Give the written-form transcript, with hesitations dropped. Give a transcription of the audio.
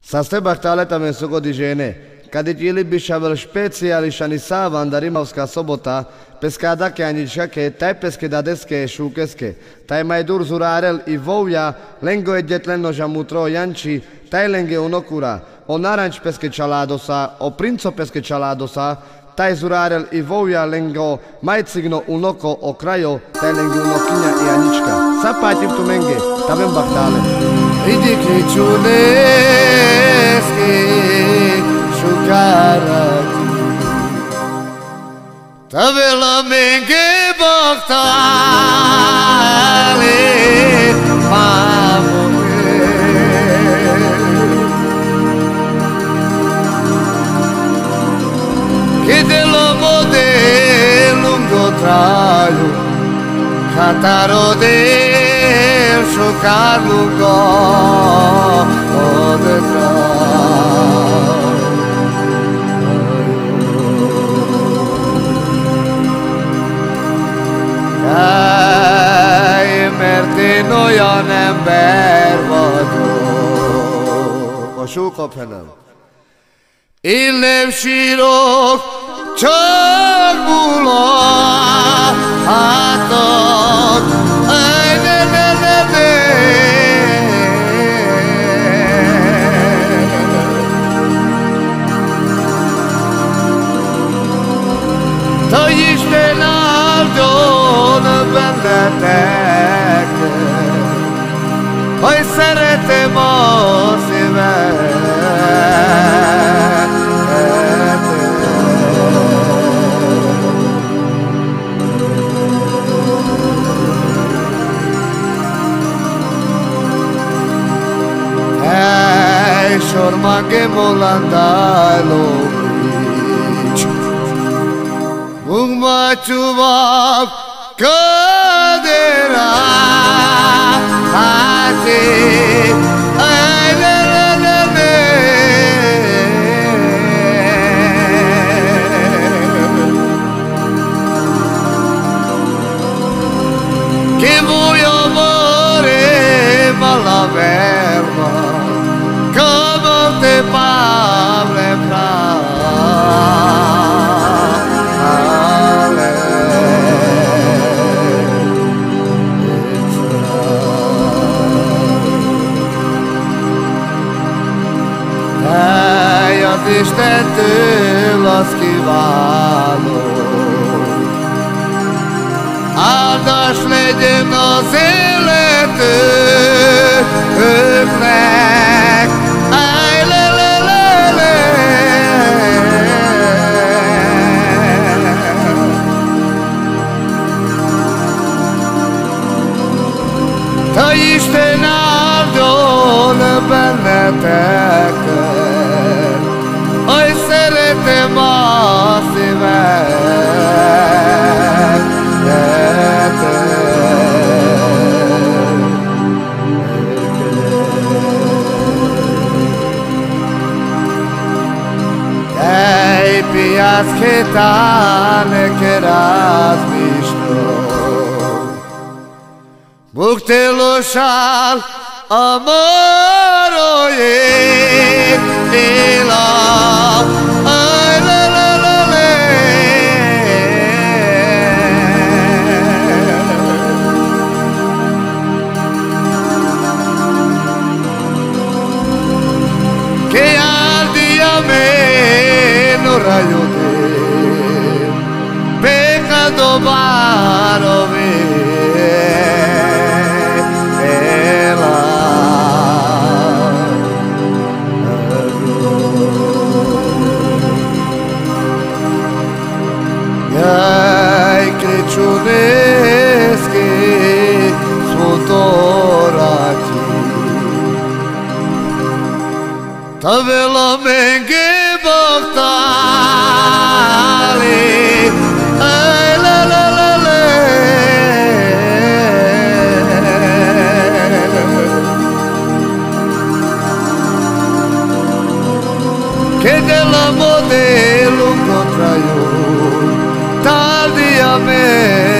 Sa ste bahtaleta men sugo di žene, kad je ili bi šavel špeciališani savan da rimavska sobota, pescada che aničake, taj peskedadeske šukeske, taj majdur zurarel i vovja, lengo je djetleno žamutro janči, taj lenge unokura, o naranč peske čaladosa, o princo peske čaladosa, taj zurarel i vovja lengo majcigno unoko o krajo, taj lenge unokinja i anička. Sa patim tu menge, tabem bahtale. Idi kričuneski šukarati, tabela menge bahtale, mamo me. Che dello modelo lungo traju, Cataro del šukar lungo ode traju. Kaj mertino jan ember vagyok, a súkaphenem. Illem sírok, csak múlhatok, aj ne. Te Isten áldjon bennetek, hogy szeretem a szívemet. Hey, sormange molandalo bić, Bugma čuvam kadera, ati, aj ne. Che vuoi amore malaverba, come te parle az Istentől azt kívánom, áldás legyen az életünknek, áj le. Te Isten áldjon benneteket, hogy szeretem a szívemet. Ej, piac chetane keraz mișto, Bog te loșal amoroje ela, ai le. Che ardi a me non raio te, peccato paro me. Ai creciuneschi sfotorati, tavela menge bahtali, ai le. Che dell'amore lungo traio, tardi a me.